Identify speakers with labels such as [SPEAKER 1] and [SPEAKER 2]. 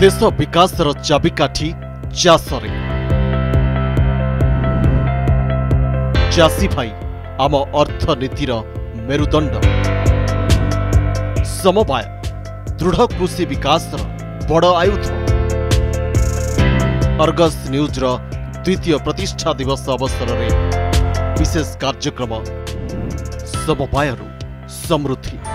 [SPEAKER 1] देश विकासर चाबिकाठी चाषरे चाषी भाई आम अर्थनीतिर मेरुदंड समवाय दृढ़ कृषि विकासर बड़ आयुध। अर्गस न्यूज द्वितीय प्रतिष्ठा दिवस अवसर में विशेष कार्यक्रम समवायरु समृद्धि।